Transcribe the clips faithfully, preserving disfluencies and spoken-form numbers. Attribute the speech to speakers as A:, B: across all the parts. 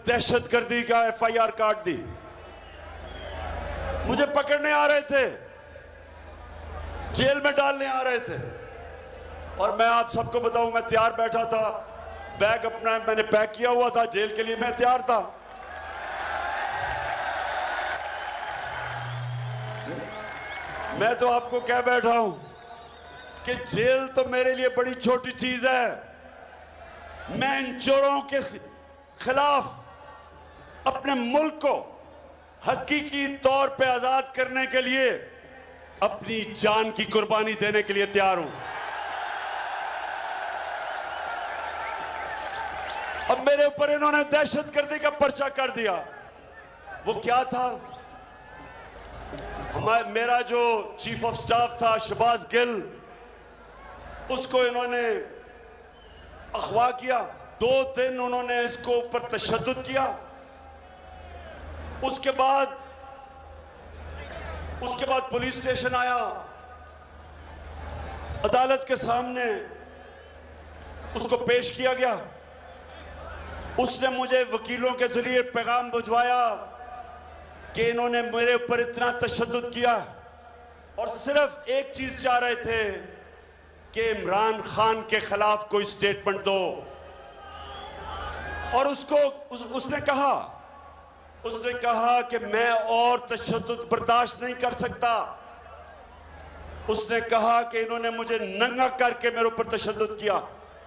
A: दहशतगर्दी का F I R काट दी। मुझे पकड़ने आ रहे थे, जेल में डालने आ रहे थे, और मैं आप सबको बताऊं, मैं तैयार बैठा था, बैग अपना मैंने पैक किया हुआ था, जेल के लिए मैं तैयार था। मैं तो आपको कह बैठा हूं कि जेल तो मेरे लिए बड़ी छोटी चीज है। मैं इन चोरों के खिलाफ अपने मुल्क को हकीकी तौर पे आजाद करने के लिए अपनी जान की कुर्बानी देने के लिए तैयार हूं। अब मेरे ऊपर इन्होंने दहशतगर्दी का पर्चा कर दिया। वो क्या था? हमारा मेरा जो चीफ ऑफ स्टाफ था शहबाज गिल, उसको इन्होंने अगवा किया। दो दिन उन्होंने इसको ऊपर तशद्दुद किया। उसके बाद उसके बाद पुलिस स्टेशन आया, अदालत के सामने उसको पेश किया गया। उसने मुझे वकीलों के जरिए पैगाम भिजवाया कि इन्होंने मेरे ऊपर इतना तशद्दुद किया और सिर्फ एक चीज चाह रहे थे कि इमरान खान के खिलाफ कोई स्टेटमेंट दो। और उसको उस, उसने कहा उसने कहा कि मैं और तशद्दुद बर्दाश्त नहीं कर सकता। उसने कहा कि इन्होंने मुझे नंगा करके मेरे ऊपर तशद्दुद किया।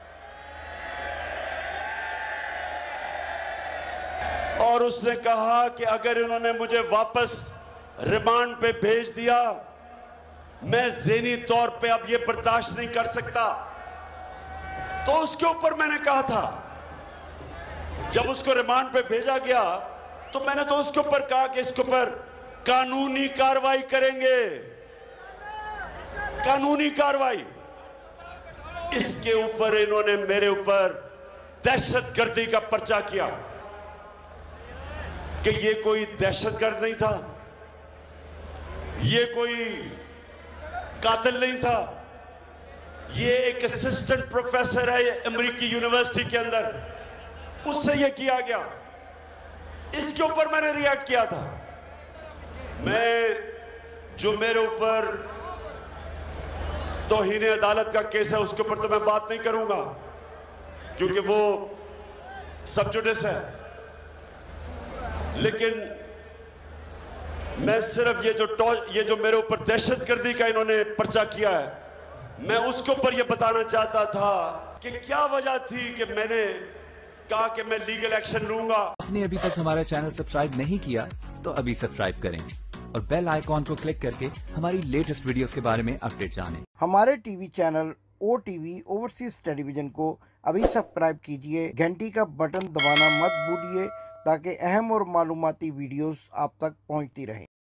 A: और उसने कहा कि अगर इन्होंने मुझे वापस रिमांड पे भेज दिया, मैं ज़हनी तौर पे अब ये बर्दाश्त नहीं कर सकता। तो उसके ऊपर मैंने कहा था, जब उसको रिमांड पे भेजा गया तो मैंने तो उसके ऊपर कहा कि इसके ऊपर कानूनी कार्रवाई करेंगे, कानूनी कार्रवाई। इसके ऊपर इन्होंने मेरे ऊपर दहशतगर्दी का पर्चा किया कि ये कोई दहशतगर्द नहीं था, ये कोई कातिल नहीं था, ये एक असिस्टेंट प्रोफेसर है अमेरिकी यूनिवर्सिटी के अंदर, उससे ये किया गया। इसके ऊपर मैंने रिएक्ट किया था। मैं जो मेरे ऊपर तौहीन अदालत का केस है उसके ऊपर तो मैं बात नहीं करूंगा क्योंकि वो सब जुडिस है, लेकिन मैं सिर्फ ये जो ये जो मेरे ऊपर दहशतगर्दी का इन्होंने पर्चा किया है, मैं उसके ऊपर ये बताना चाहता था कि क्या वजह थी कि मैंने कहा कि मैं लीगल एक्शन लूंगा।
B: आपने अभी तक हमारा चैनल सब्सक्राइब नहीं किया तो अभी सब्सक्राइब करें और बेल आइकॉन को क्लिक करके हमारी लेटेस्ट वीडियोस के बारे में अपडेट जानें।
C: हमारे TV channel O TV overseas television को अभी सब्सक्राइब कीजिए, घंटी का बटन दबाना मत भूलिए ताकि अहम और मालूमाती वीडियोस आप तक पहुंचती रहें।